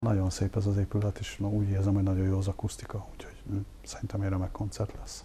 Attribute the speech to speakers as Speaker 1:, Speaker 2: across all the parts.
Speaker 1: Nagyon szép ez az épület, és úgy érzem, hogy nagyon jó az akusztika, úgyhogy szerintem egy remek koncert lesz.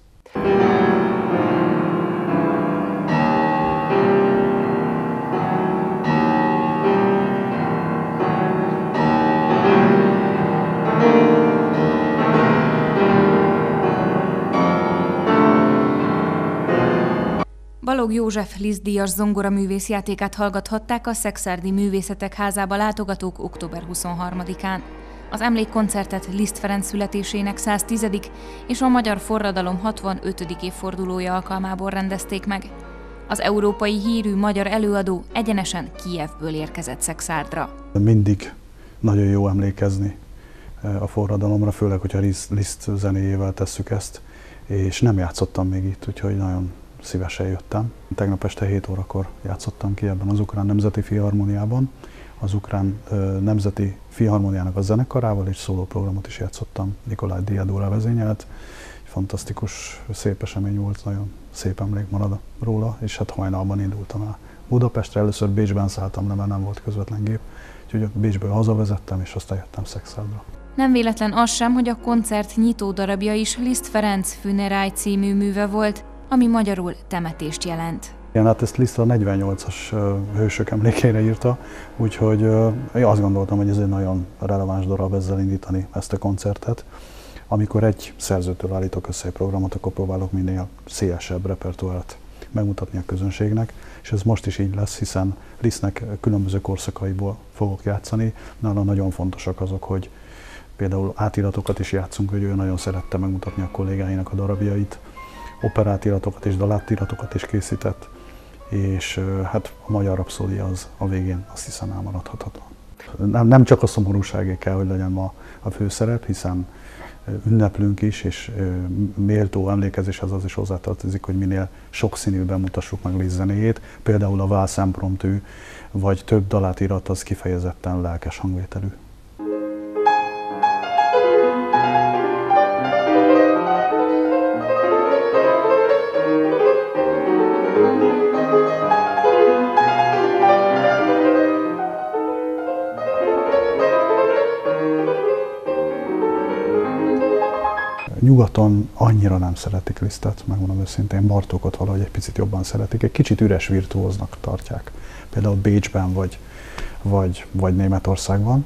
Speaker 2: Balogh József Liszt-díjas zongoraművész játékát hallgathatták a Szekszárdi Művészetek Házába látogatók október 23-án. Az emlékkoncertet Liszt Ferenc születésének 110. és a magyar forradalom 65. évfordulója alkalmából rendezték meg. Az európai hírű magyar előadó egyenesen Kijevből érkezett Szekszárdra.
Speaker 1: Mindig nagyon jó emlékezni a forradalomra, főleg, hogyha Liszt zenéjével tesszük ezt, és nem játszottam még itt, úgyhogy nagyon szívesen jöttem. Tegnap este 7 órakor játszottam ki ebben az Ukrán Nemzeti Filharmóniában. Az Ukrán Nemzeti Filharmóniának a zenekarával, és szólóprogramot is játszottam. Nikolaj Diadóra vezényelt. Fantasztikus, szép esemény volt, nagyon szép emlék marad róla, és hát hajnalban indultam el Budapestre. Először Bécsben szálltam le, mert nem volt közvetlen gép, úgyhogy Bécsből hazavezettem, és aztán jöttem Szekszárdra.
Speaker 2: Nem véletlen az sem, hogy a koncert nyitó darabja is Liszt Ferenc Funeráj című műve volt, ami magyarul temetést jelent.
Speaker 1: Igen, hát ezt Liszt a 48-as hősök emlékeire írta, úgyhogy én azt gondoltam, hogy ez egy nagyon releváns darab ezzel indítani ezt a koncertet. Amikor egy szerzőtől állítok össze egy programot, akkor próbálok minél szélesebb repertoárt megmutatni a közönségnek, és ez most is így lesz, hiszen Lisztnek különböző korszakaiból fogok játszani. Nála nagyon fontosak azok, hogy például átiratokat is játszunk, hogy ő nagyon szerette megmutatni a kollégáinak a darabjait, operátiratokat és dalátiratokat is készített, és hát a Magyar Rapszódia az a végén azt hiszem elmaradhatatlan. Nem csak a szomorúságé kell, hogy legyen ma a főszerep, hiszen ünneplünk is, és méltó emlékezéshez az is hozzátartozik, hogy minél sokszínűbben mutassuk meg Liszt zenéjét. Például a Válsz impromptű, vagy több dalátirat az kifejezetten lelkes hangvételű. Nyugaton annyira nem szeretik Lisztet, megmondom őszintén, Bartókot valahogy egy picit jobban szeretik, egy kicsit üres virtuóznak tartják, például Bécsben vagy Németországban.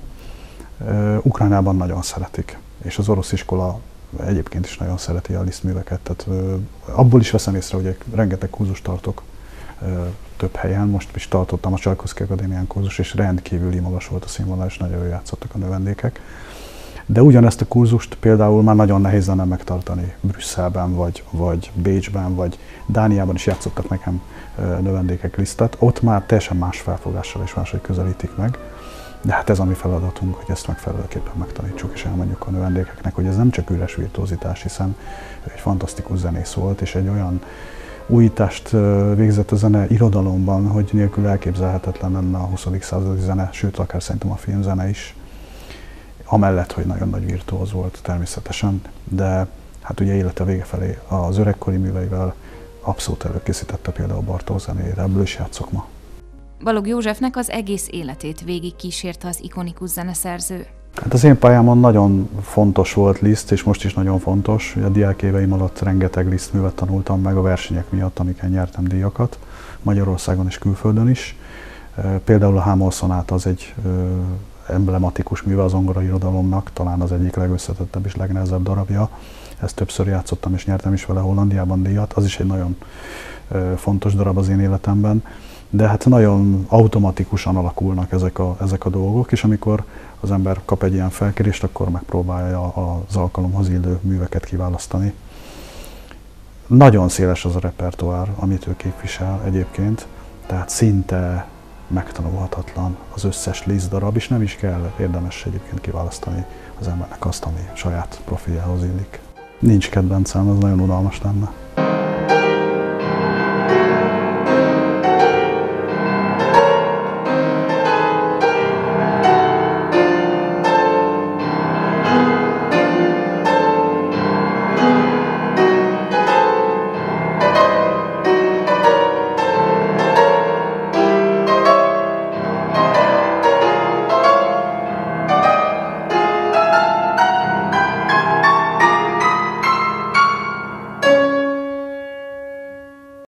Speaker 1: Ukrajnában nagyon szeretik, és az orosz iskola egyébként is nagyon szereti a Liszt műveket, tehát abból is veszem észre, hogy rengeteg kurzust tartok több helyen, most is tartottam a Csajkovszky Akadémián kurzus, és rendkívüli magas volt a színvonal, és nagyon jól játszottak a növendékek. De ugyanezt a kurzust például már nagyon nehéz lenne megtartani Brüsszelben, vagy Bécsben, vagy Dániában is játszottak nekem növendékek Lisztet. Ott már teljesen más felfogással és máshogy közelítik meg. De hát ez a mi feladatunk, hogy ezt megfelelőképpen megtanítsuk, és elmondjuk a növendékeknek, hogy ez nem csak üres virtuózitás, hiszen egy fantasztikus zenész volt, és egy olyan újítást végzett a zene irodalomban, hogy nélkül elképzelhetetlen lenne a 20. századi zene, sőt, akár szerintem a filmzene is. Amellett, hogy nagyon nagy virtuóz volt természetesen, de hát ugye élete vége felé az öregkori műveivel abszolút előkészítette például Bartók zenéjére, ebből is játszok ma.
Speaker 2: Balogh Józsefnek az egész életét végig kísérte az ikonikus zeneszerző.
Speaker 1: Hát az én pályámon nagyon fontos volt Liszt, és most is nagyon fontos. A diákéveim alatt rengeteg Liszt művet tanultam meg a versenyek miatt, amiken nyertem díjakat, Magyarországon és külföldön is. Például a H-moll szonáta az egy emblematikus műve az zongorairodalomnak, talán az egyik legösszetettebb és legnehezebb darabja. Ezt többször játszottam és nyertem is vele Hollandiában díjat, az is egy nagyon fontos darab az én életemben. De hát nagyon automatikusan alakulnak ezek a dolgok, és amikor az ember kap egy ilyen felkérést, akkor megpróbálja az alkalomhoz illő műveket kiválasztani. Nagyon széles az a repertoár, amit ő képvisel egyébként, tehát szinte megtanulhatatlan az összes Liszt darab, és nem is kell érdemes egyébként kiválasztani az embernek azt, ami saját profiljához illik. Nincs kedvencem, ez nagyon unalmas lenne.